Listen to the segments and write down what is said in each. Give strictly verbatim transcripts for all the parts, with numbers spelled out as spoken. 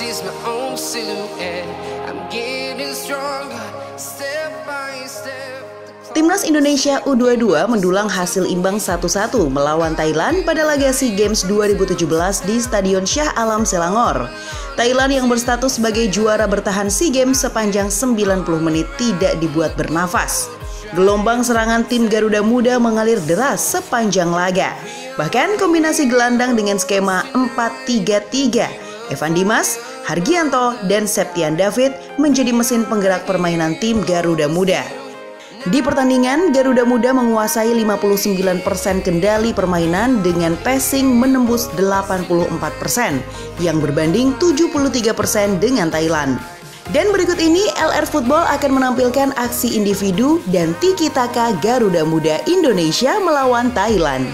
sees my own silhouette. I'm getting stronger, step by step. Timnas Indonesia U dua puluh dua mendulang hasil imbang satu satu melawan Thailand pada laga SEA Games dua ribu tujuh belas di Stadion Shah Alam Selangor. Thailand yang berstatus sebagai juara bertahan SEA Games sepanjang sembilan puluh menit tidak dibuat bernafas. Gelombang serangan tim Garuda Muda mengalir deras sepanjang laga. Bahkan kombinasi gelandang dengan skema empat tiga tiga, Evan Dimas, Hargianto, dan Septian David menjadi mesin penggerak permainan tim Garuda Muda. Di pertandingan, Garuda Muda menguasai lima puluh sembilan persen kendali permainan dengan passing menembus delapan puluh empat persen, yang berbanding tujuh puluh tiga persen dengan Thailand. Dan berikut ini L R Football akan menampilkan aksi individu dan tiki taka Garuda Muda Indonesia melawan Thailand.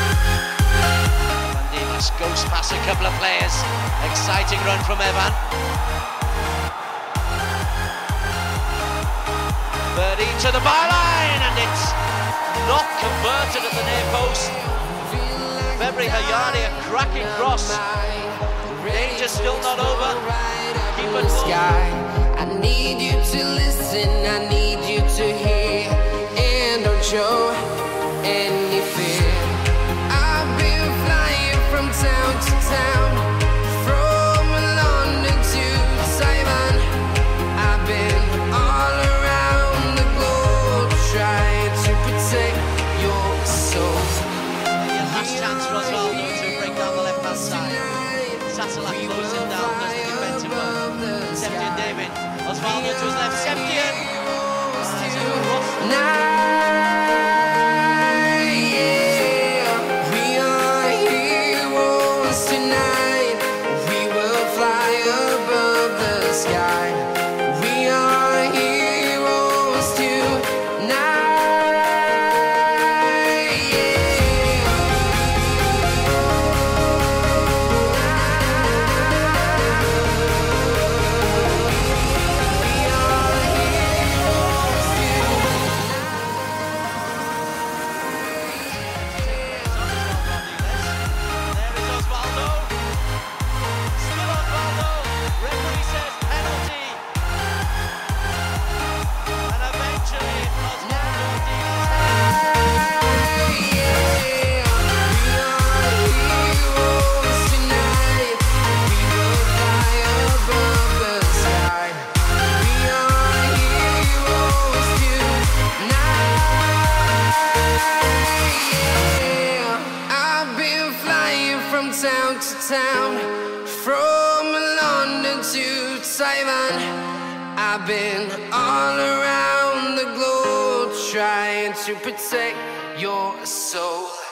Dimas goes past a couple of players. Exciting run from Evan. Birdie to the byline, and it's not converted at the near post. Febri Hayani, a cracking cross. Danger still not over. Keep it moving. I need you to listen, I need you to hear, and don't show any fear. I've been flying from town to town, from London to Taiwan. I've been all around the globe trying to protect your soul. Yeah, last chance for Osvaldo to break down the left-hand side. Satellite closing down, does the defensive work. Septian David, Osvaldo to his left, Septian. Town to town, from London to Taiwan. I've been all around the globe trying to protect your soul.